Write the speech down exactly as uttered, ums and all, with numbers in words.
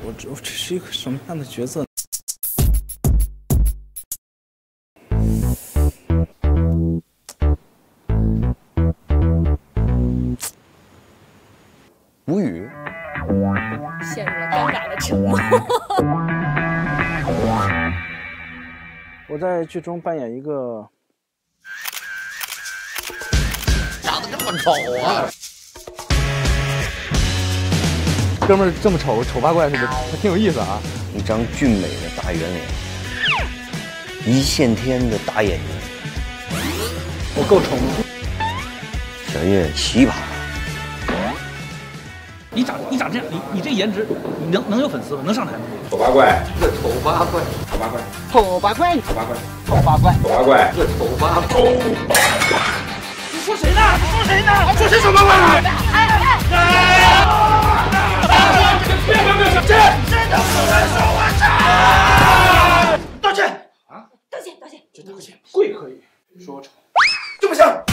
我这我这是一个什么样的角色？ 无语， 陷入了尴尬的沉默。 我在剧中扮演一个长得这么丑啊！ 哥们儿这么丑，丑八怪似的，还挺有意思啊。 一张俊美的大圆脸，一线天的大眼睛， 我够丑吗？ 小叶奇葩。 你长你长这样，你你这颜值，你能能有粉丝吗？能上台吗？ 丑八怪， 这丑八怪， 丑八怪， 丑八怪， 丑八怪， 丑八怪， 丑八怪， 这丑八怪。 你说谁呢？你说谁呢？说谁丑八怪了？哎哎哎！别别别！这真的不能说我傻！道歉啊！ 道歉道歉， 这道歉，跪可以，说我丑就不行。